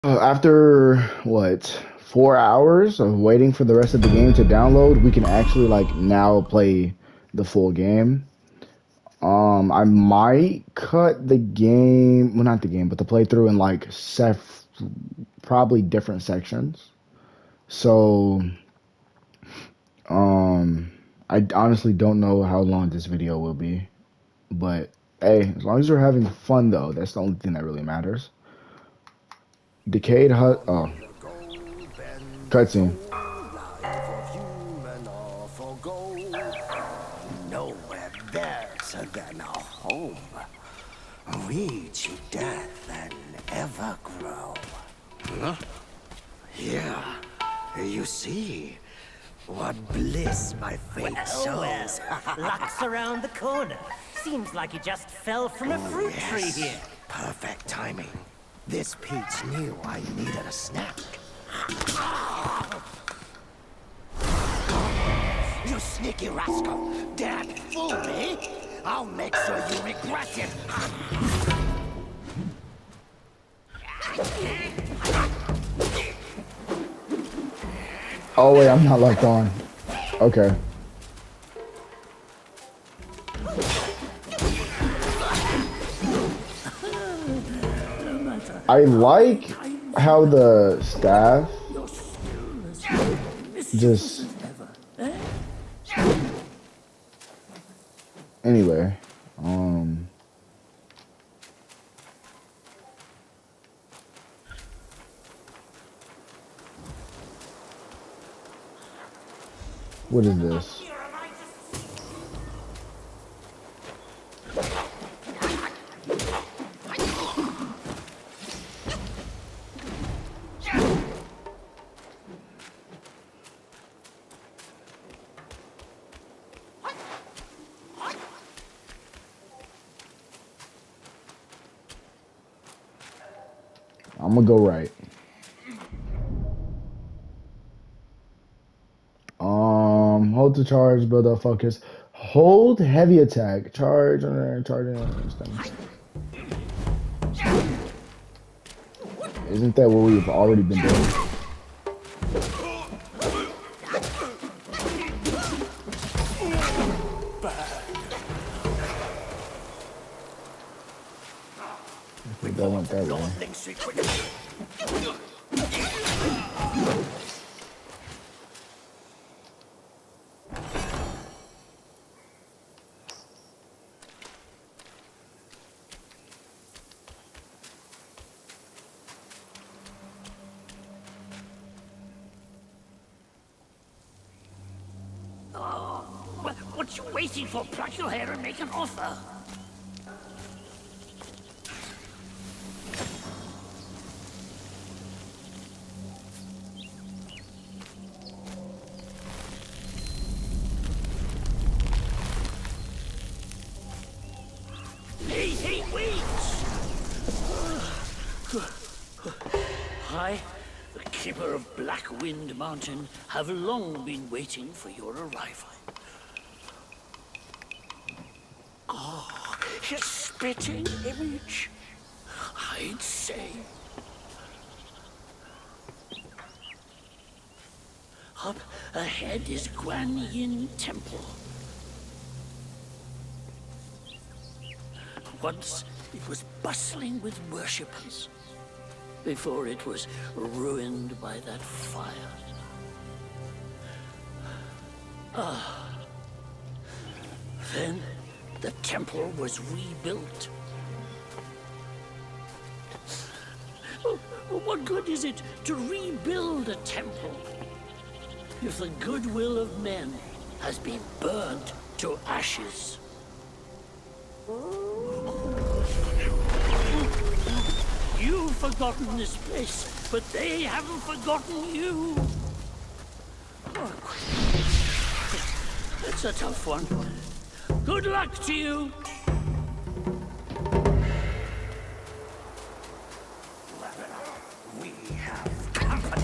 After what, 4 hours of waiting for the rest of the game to download, we can actually like now play the full game. I might cut the game, well, not the game, but the playthrough in like probably different sections. So, um, I honestly don't know how long this video will be, but hey, as long as you're having fun though, that's the only thing that really matters. Decayed Hut. Oh, cutscene. Nowhere better than a home. Reach death and ever grow. Huh? Here, you see what bliss my fate shows. Luck's around the corner. Seems like he just fell from a fruit tree here. Perfect timing. This peach knew I needed a snack. You sneaky rascal! Dare fool me? I'll make sure you regret it! Oh wait, I'm not locked on. Okay. I like how the staff just anyway, what is this? I'm gonna go right. Hold to charge, build up focus. Hold heavy attack. Charge and charge. Isn't that what we've already been doing? I think that went that way. What you waiting for? Pluck your hair and make an offer. Hey, wait! I, the keeper of Black Wind Mountain, have long been waiting for your arrival. Ah, his spitting image, I'd say. Up ahead is Guan Yin Temple. Once it was bustling with worshippers, before it was ruined by that fire. Then the temple was rebuilt. What good is it to rebuild a temple if the goodwill of men has been burned to ashes? You've forgotten this place, but they haven't forgotten you. It's a tough one. Good luck to you. We have company.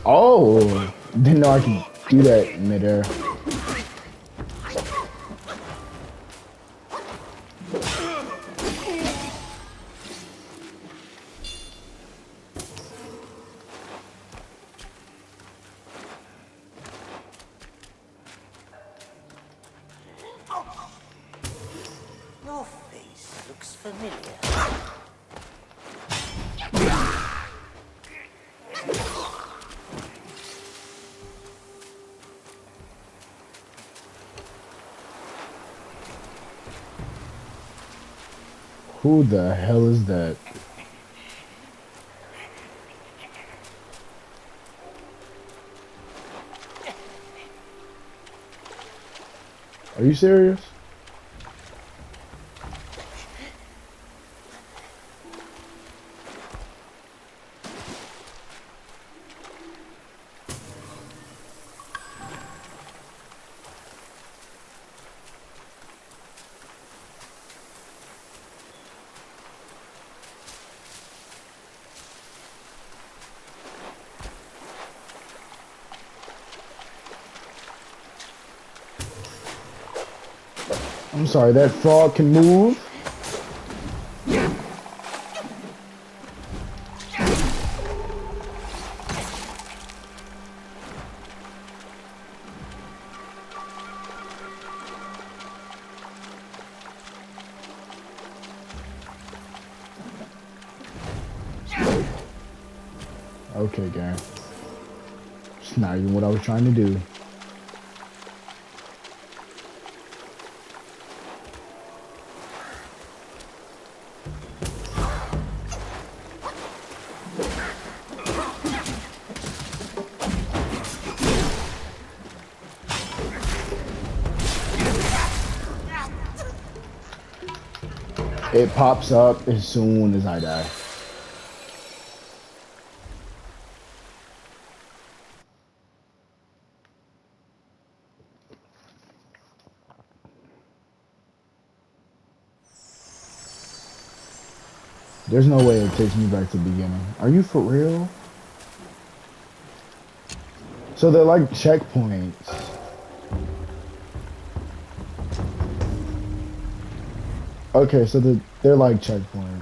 Oh, didn't know I could do that midair. Your face looks familiar. Who the hell is that? Are you serious? I'm sorry, that frog can move? Okay, gang. It's not even what I was trying to do. It pops up as soon as I die. There's no way it takes me back to the beginning. Are you for real? So they're like checkpoints. Okay, so they're like checkpoints.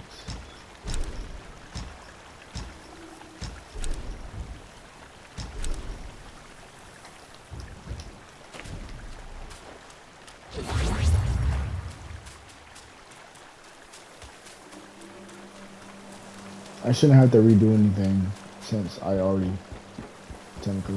I shouldn't have to redo anything since I already technically.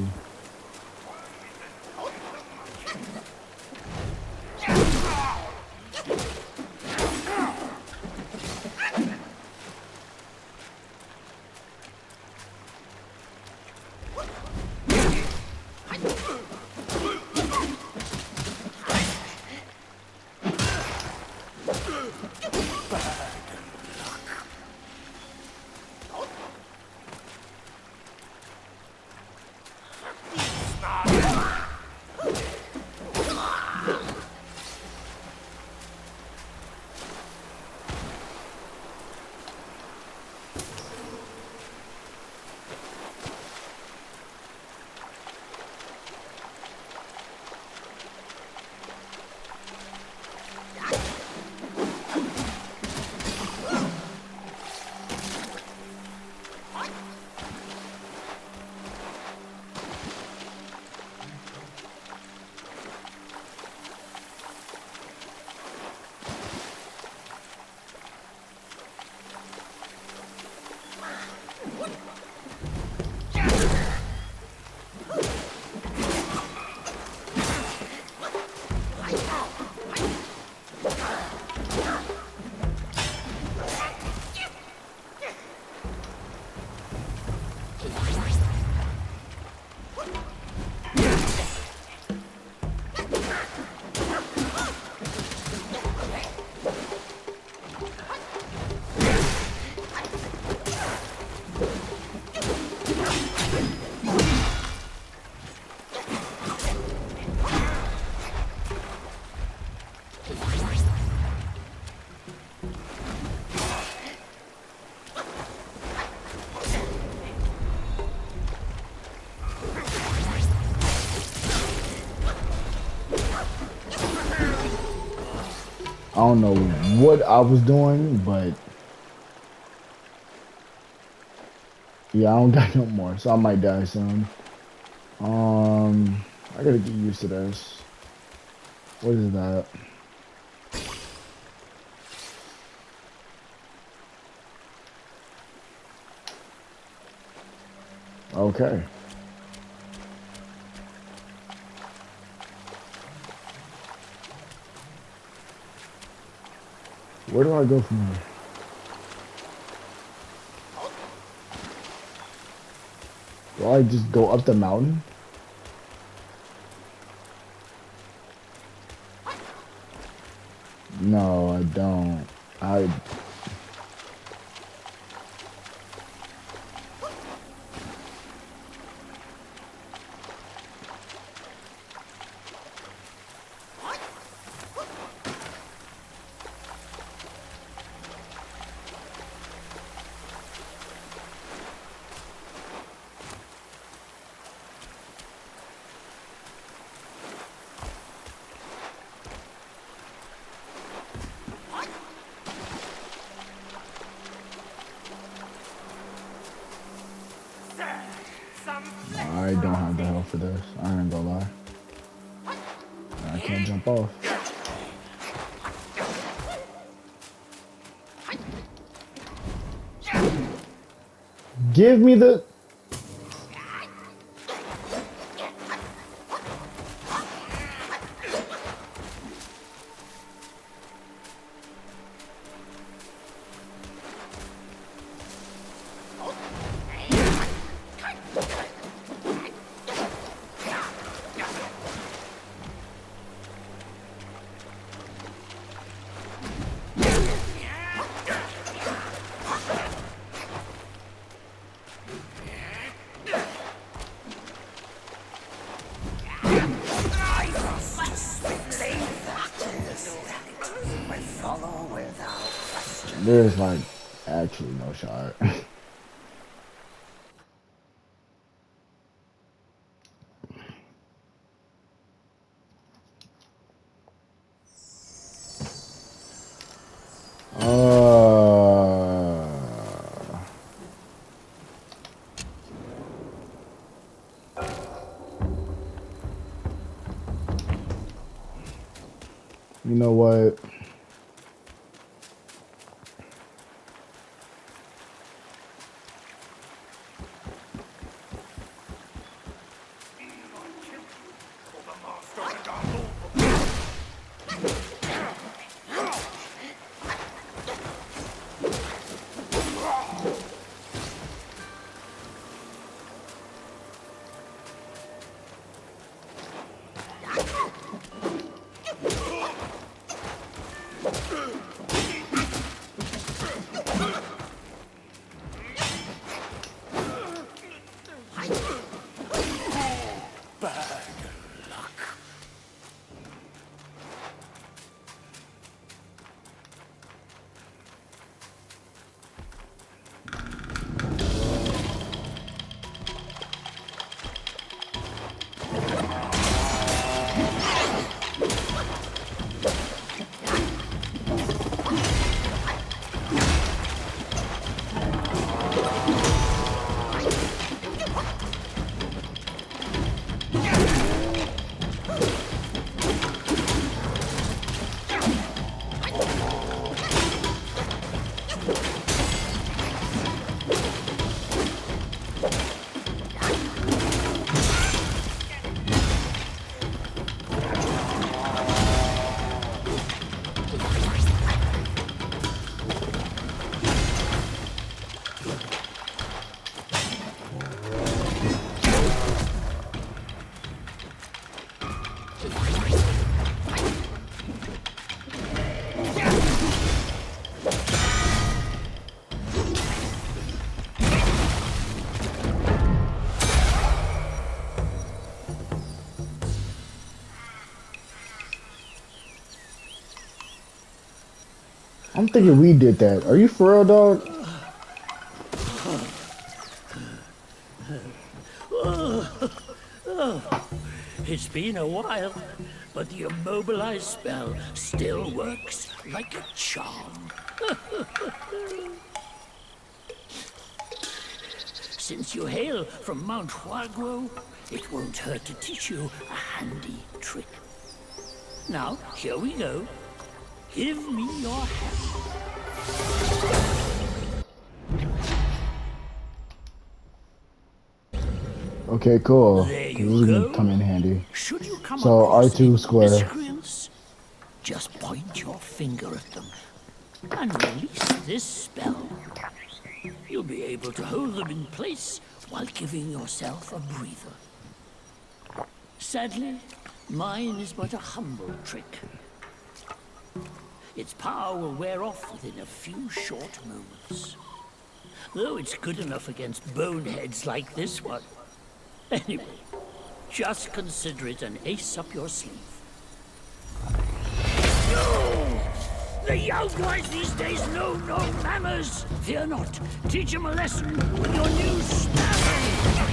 I don't know what I was doing, but yeah, I don't got no more, so I might die soon. I gotta get used to this. What is that? Okay. Where do I go from here? Do I just go up the mountain? No, I don't. I I don't have the health for this. I ain't gonna lie. I can't jump off. Give me the... There's like actually no shot. You know what? I'm thinking we did that. Are you for real, dog? It's been a while, but the immobilized spell still works like a charm. Since you hail from Mount Huaguo, it won't hurt to teach you a handy trick. Now, here we go. Give me your hand. Okay, cool. There This you is gonna go. come in handy. Should you come So across R2 any square. miscreants, just point your finger at them and release this spell. You'll be able to hold them in place while giving yourself a breather. Sadly, mine is but a humble trick. Its power will wear off within a few short moments. Though it's good enough against boneheads like this one. Anyway, just consider it an ace up your sleeve. No! The young guys these days know no manners! Fear not. Teach them a lesson with your new staff.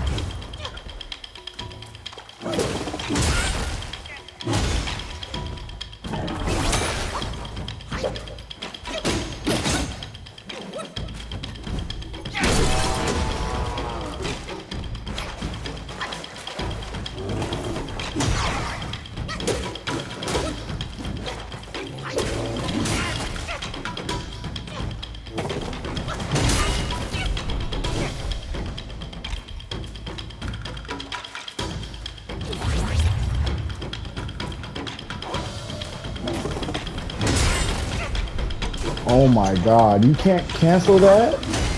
Oh my god, you can't cancel that?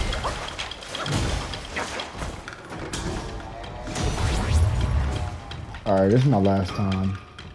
Alright, this is my last time.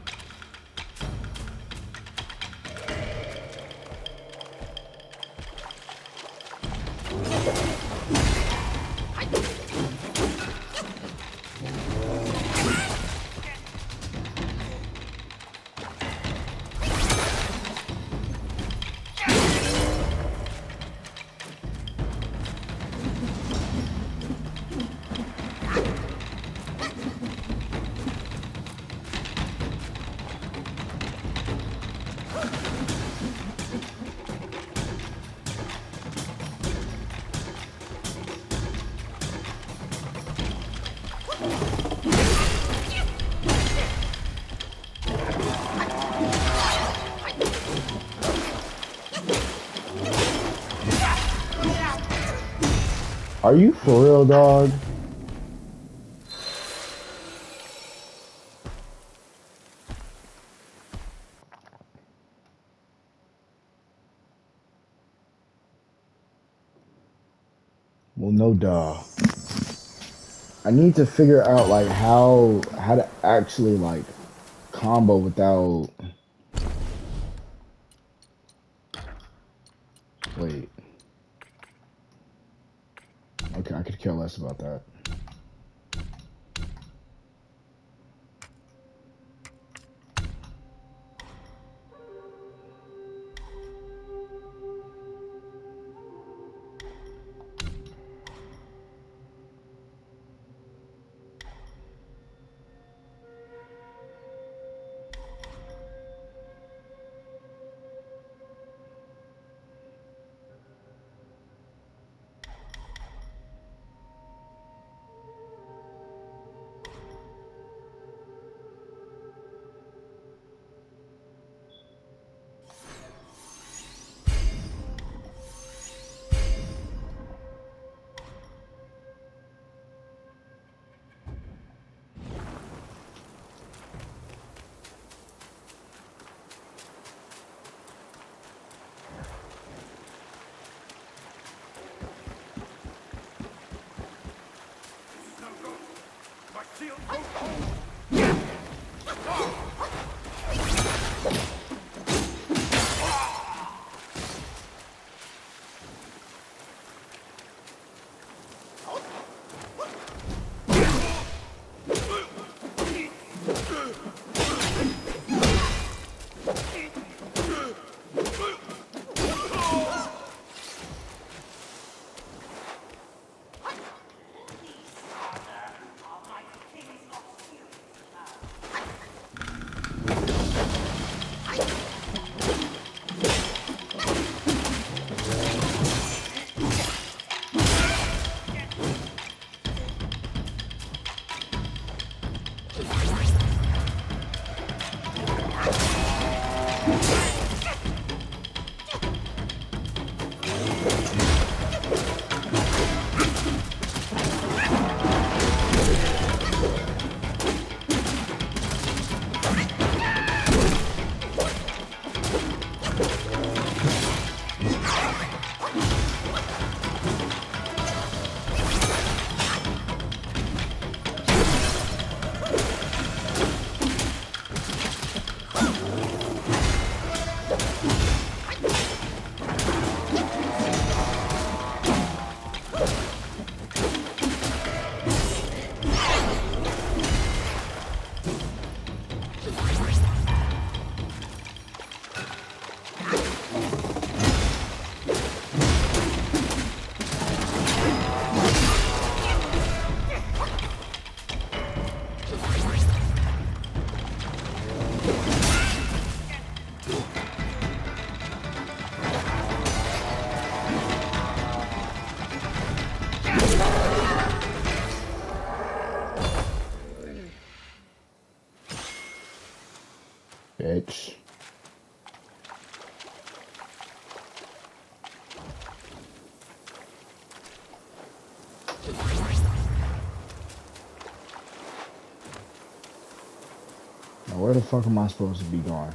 Are you for real, dog? Well, no duh. I need to figure out like how to actually like combo without. Wait. Okay, I could care less about that. where the fuck am I supposed to be going?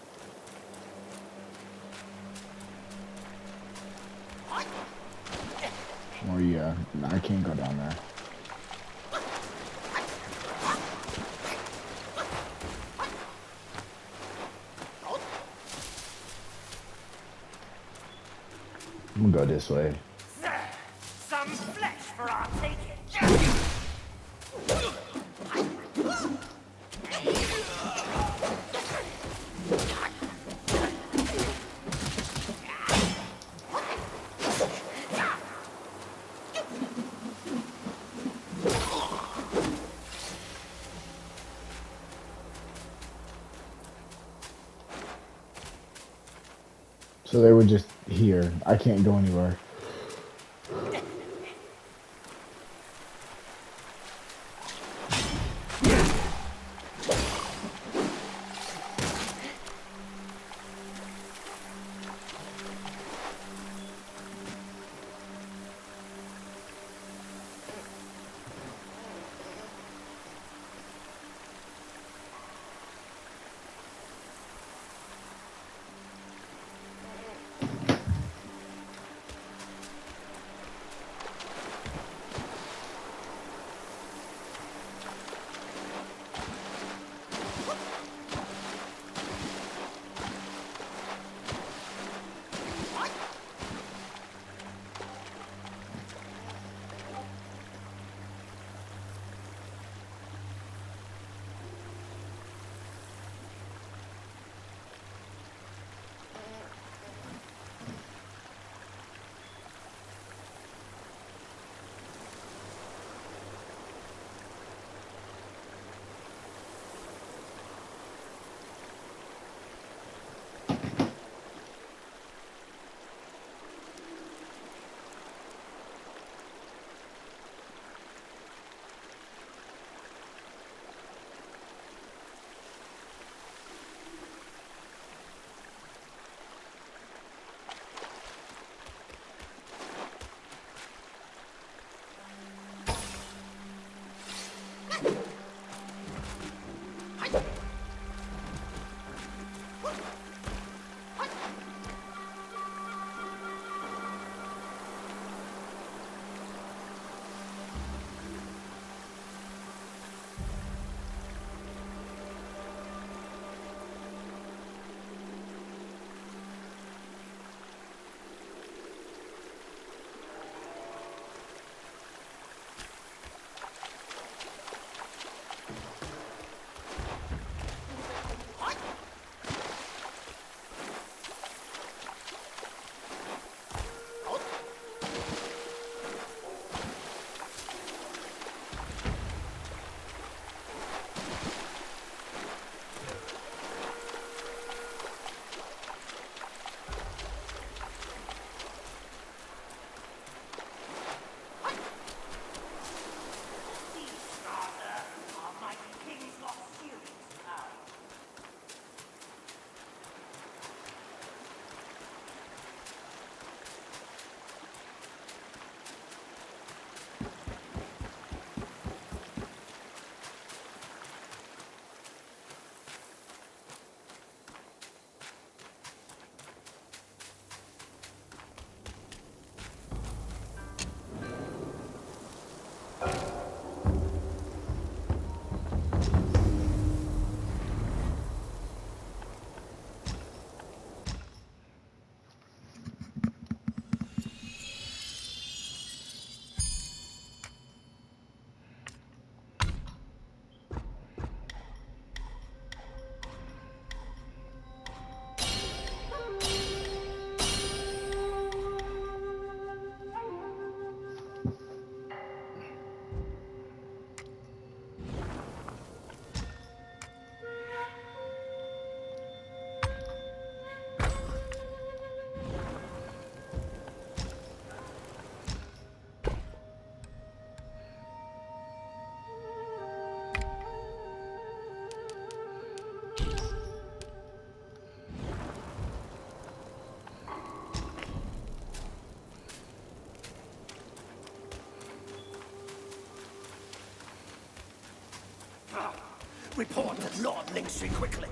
Oh yeah, I can't go down there. I'm gonna go this way. Some flesh for our taking. So they were just here. I can't go anywhere. Report to Lord Lingxi quickly.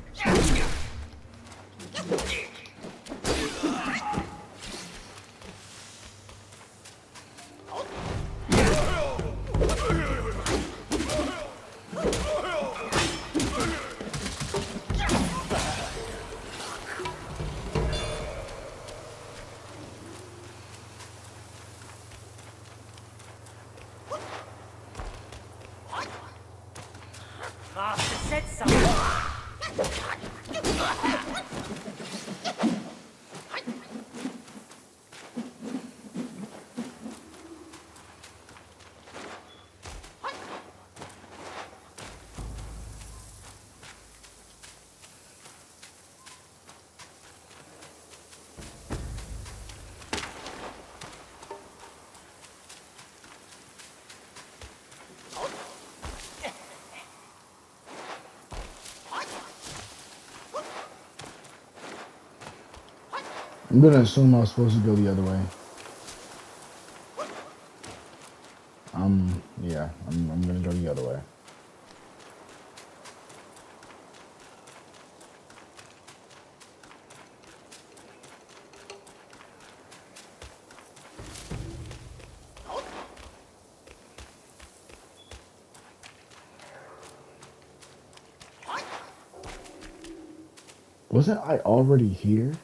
Master said so. I'm gonna assume I was supposed to go the other way. Yeah, I'm gonna go the other way. Wasn't I already here?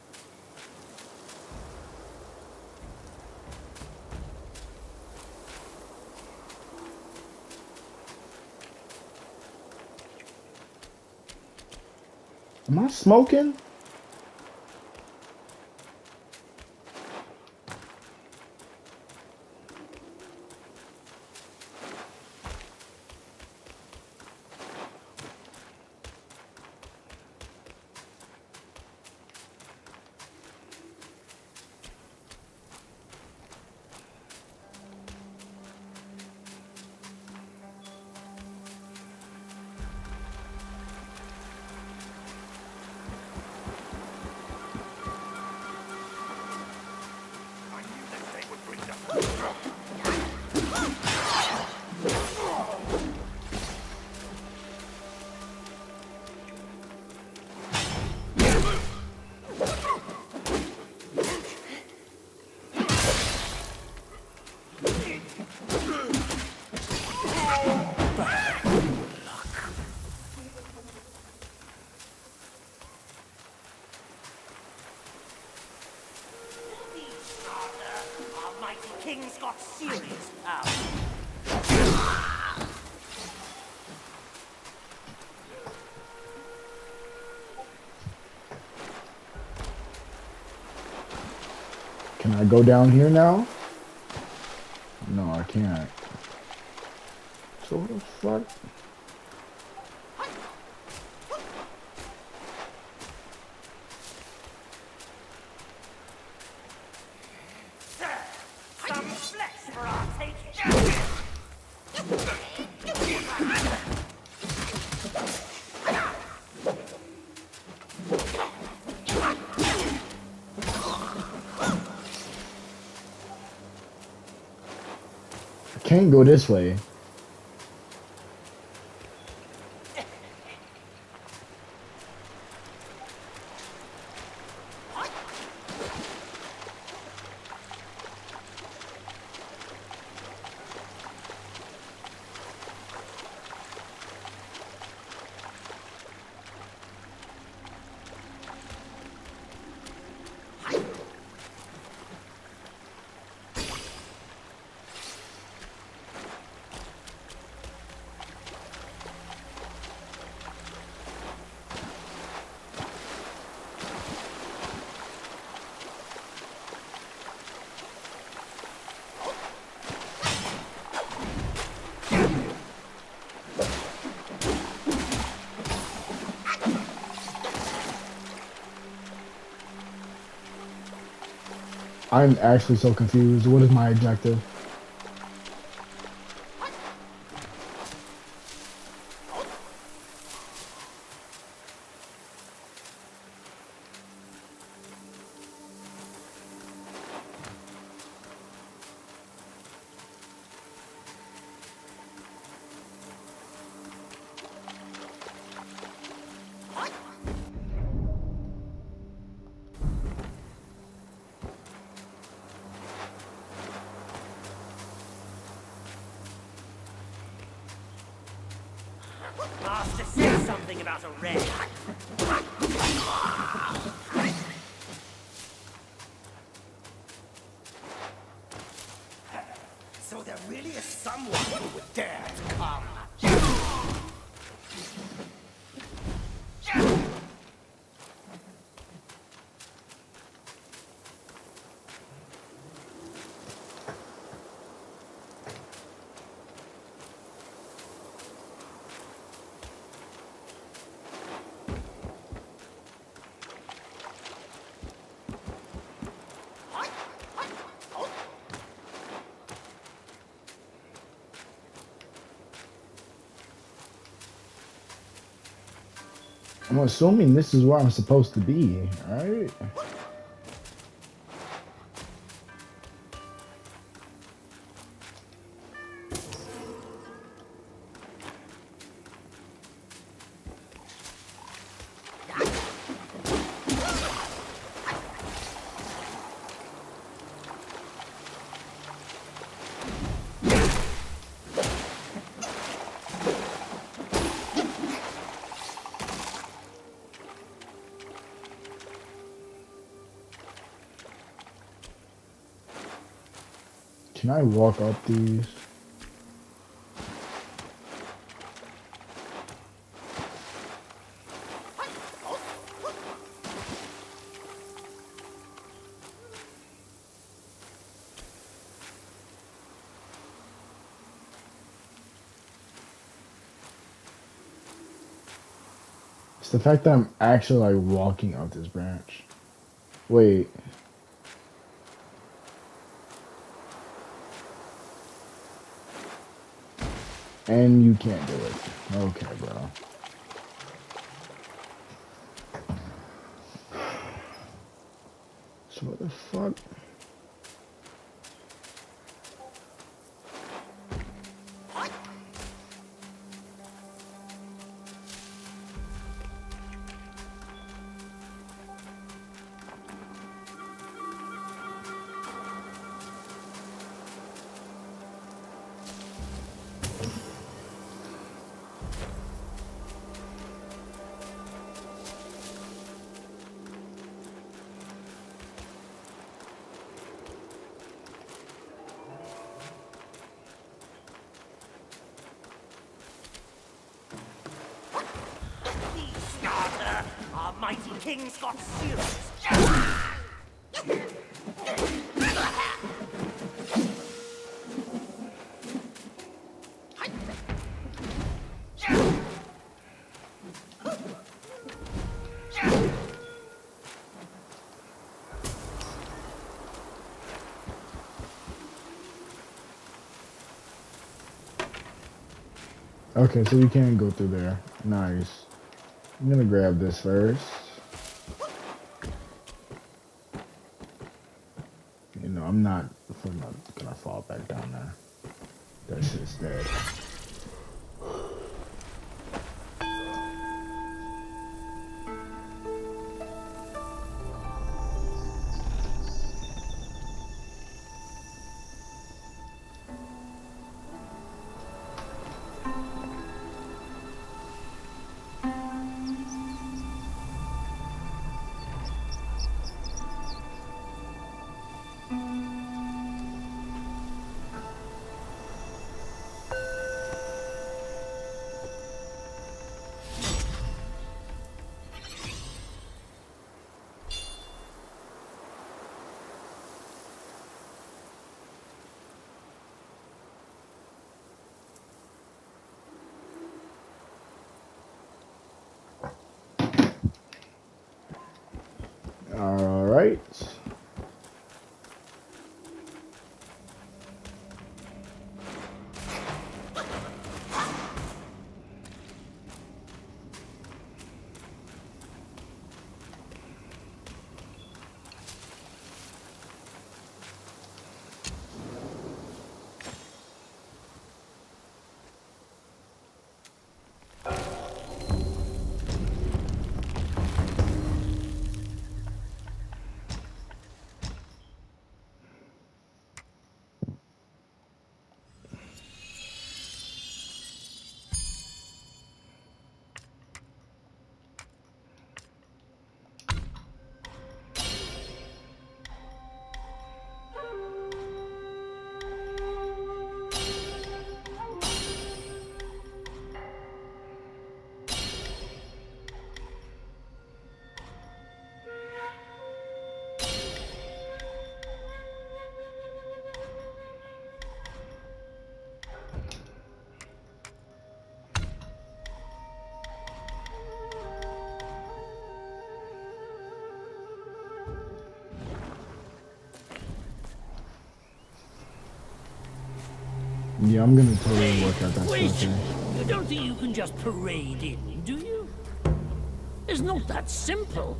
Am I smoking? Our mighty king's got serious power. Can I go down here now? No, I can't. So what the fuck? Some flesh for our taking. I can't go this way. I'm actually so confused. What is my objective? must have said something about a red. So there really is someone who would dare to come. I'm assuming this is where I'm supposed to be, alright? Can I walk up these? It's the fact that I'm actually like walking up this branch. Wait. And you can't do it. Okay, bro. So what the fuck? Our mighty king's got serious. Okay, so we can't go through there. Nice. I'm gonna grab this first. You know, I'm not gonna fall back down there. That shit's dead. All right. Yeah, I'm gonna totally work out that Wait! stuff here. You don't think you can just parade in, do you? It's not that simple.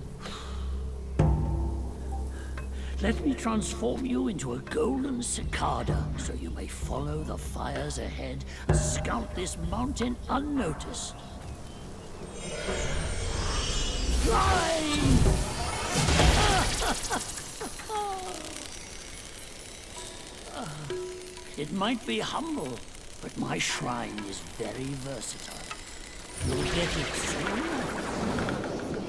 Let me transform you into a golden cicada, so you may follow the fires ahead and scout this mountain unnoticed. Fly! It might be humble, but my shrine is very versatile. You'll get it soon.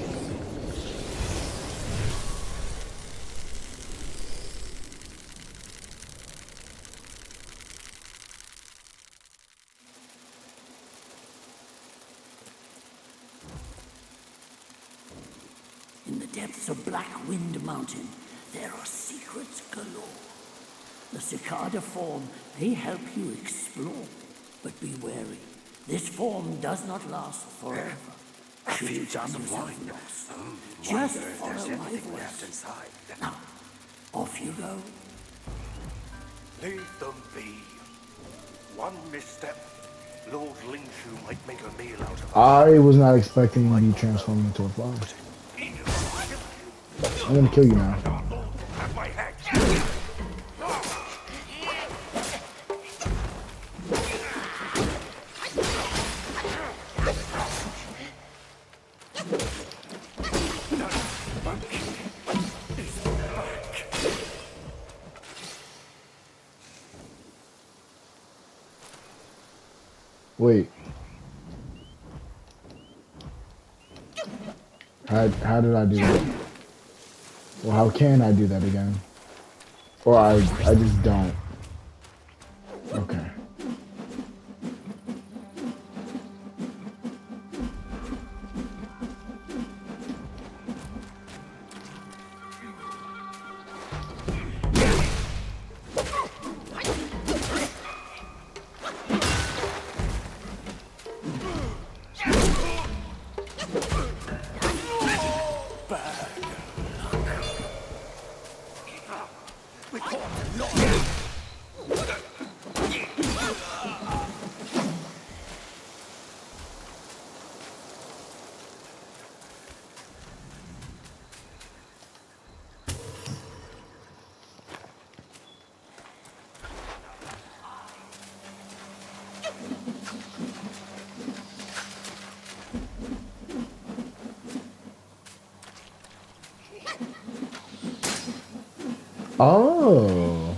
In the depths of Black Wind Mountain, there are secrets galore. The cicada form may help you explore, but be wary. This form does not last forever. Should you find yourself lost, just follow my voice. Now, off you go. Leave them be. One misstep, Lord Lingshu might make a meal out of I was not expecting to be transformed into a fly. I'm gonna kill you now. Have my head. Wait. How did I do that? Well, how can I do that again? Or I just don't. Okay. Oh.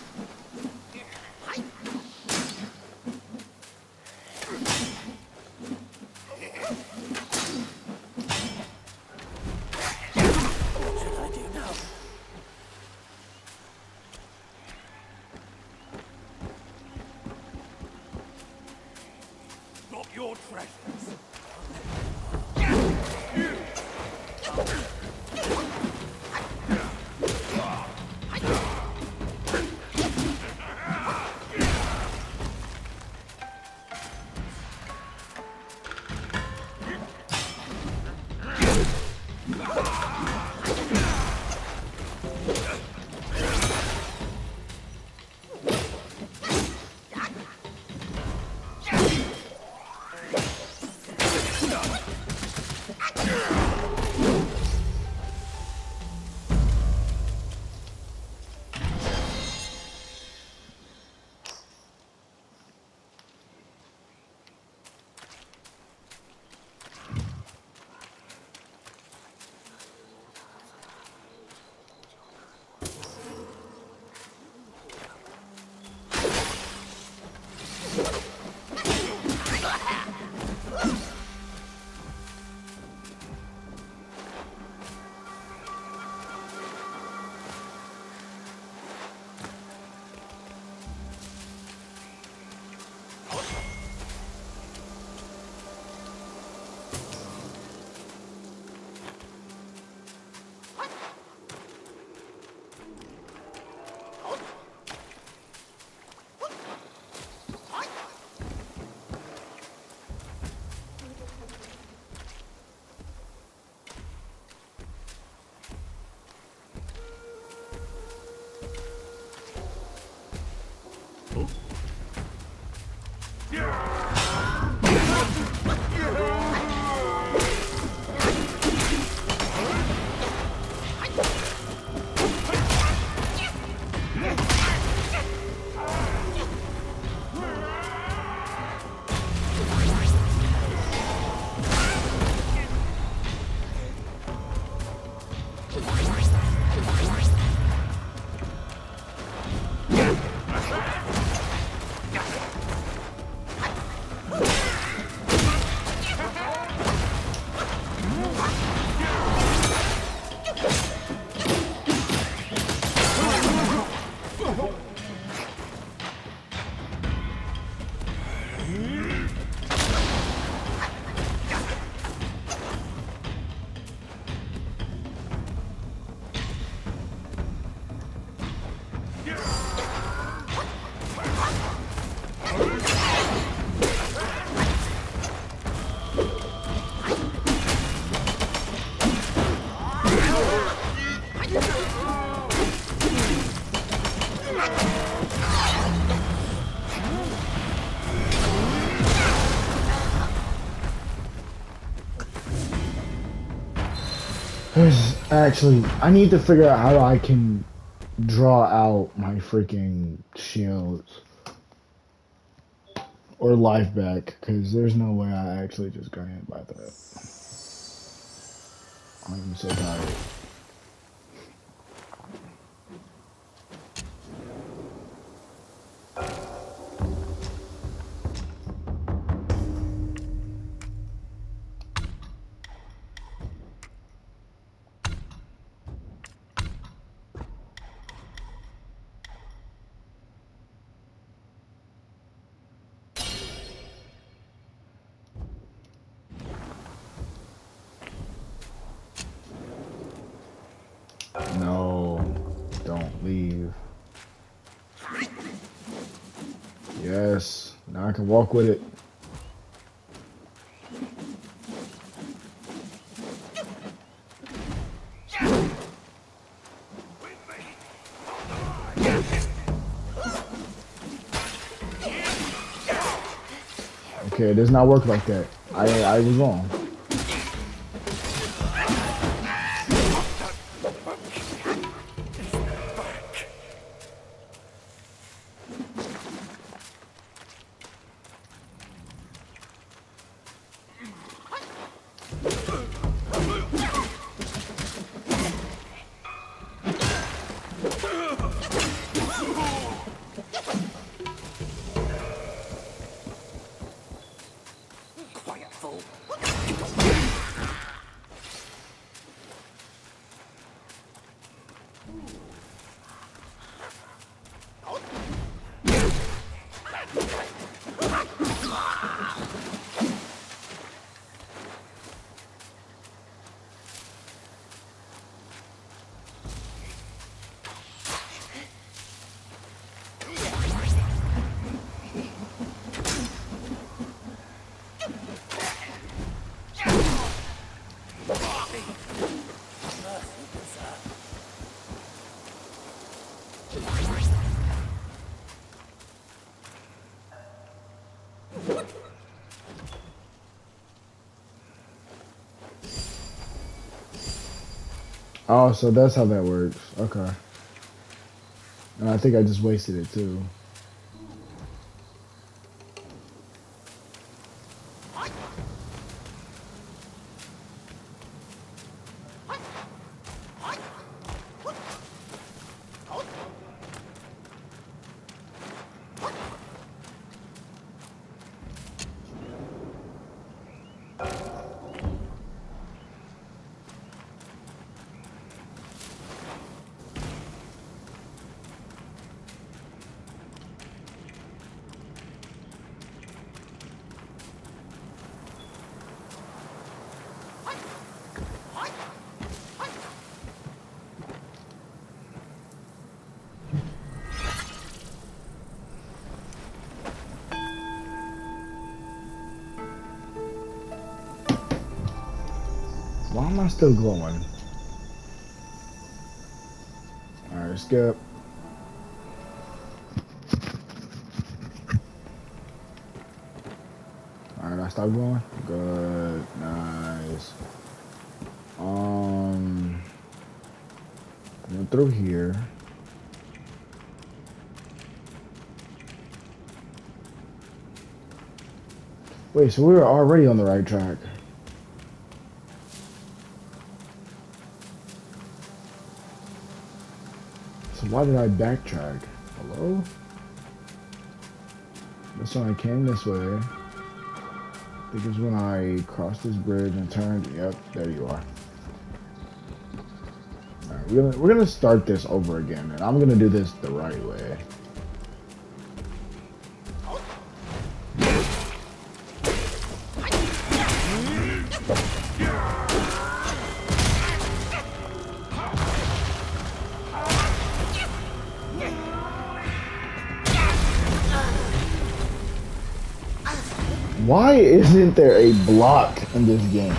What should I do now? Not your treasures. Actually, I need to figure out how I can draw out my freaking shields or life back, because there's no way I actually just got hit by that. I'm so tired. No, don't leave. Yes, now I can walk with it. Okay, it does not work like that. I was wrong. Oh, so that's how that works. Okay. And I think I just wasted it too. Why am I still glowing? Alright, skip. . stop going. Good, nice. Going through here. Wait, so we were already on the right track. So why did I backtrack? Hello? This one I came this way. I think it was when I crossed this bridge and turned. Yep, there you are. Alright, we're gonna start this over again, and I'm gonna do this the right way. Why isn't there a block in this game?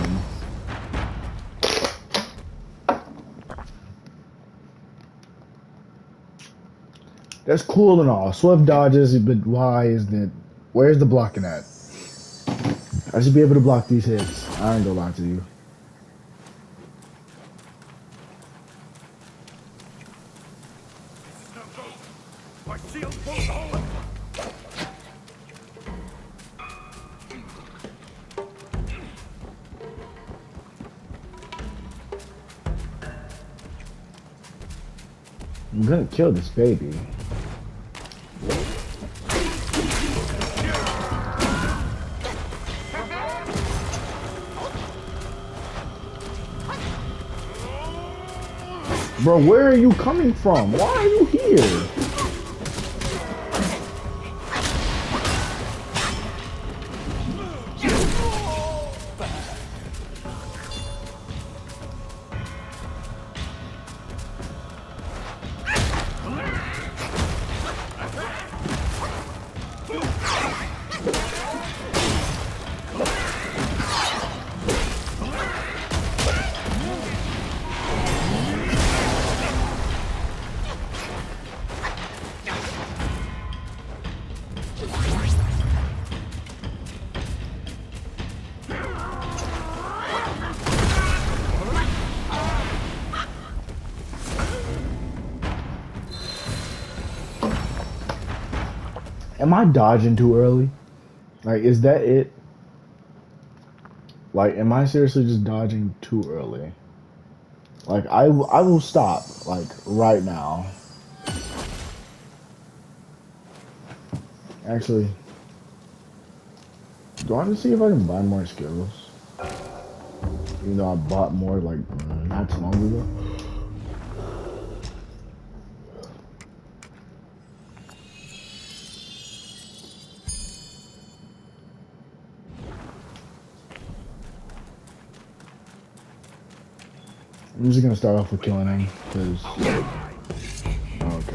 That's cool and all. Swift dodges, but why isn't it? Where's the blocking at? I should be able to block these hits. I ain't gonna lie to you. My shield won't hold. I'm gonna kill this baby. Bro, where are you coming from? Why are you here? Am I dodging too early? Like, is that it? Like, am I seriously just dodging too early? Like, I will stop, like, right now. Actually, do I want to see if I can buy more skills? Even though I bought more, like, not too long ago. I'm just gonna start off with killing him, because... Okay.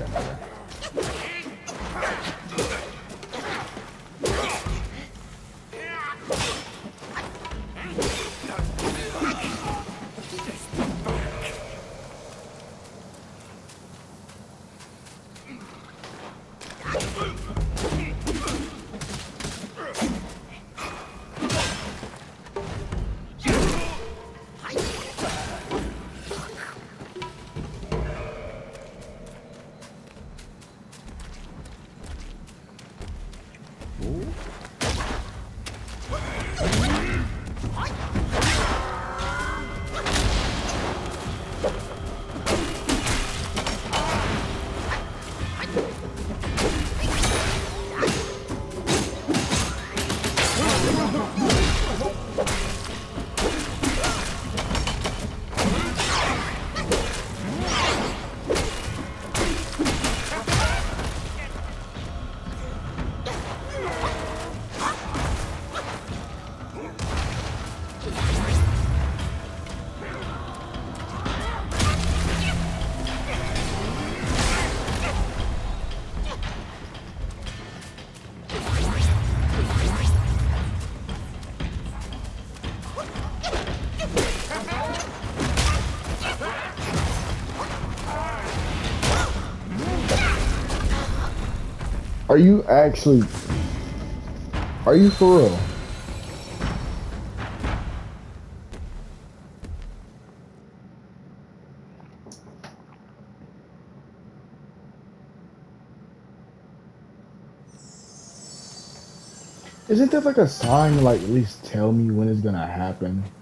Are you actually... Are you for real? Isn't there like a sign to like at least tell me when it's gonna happen?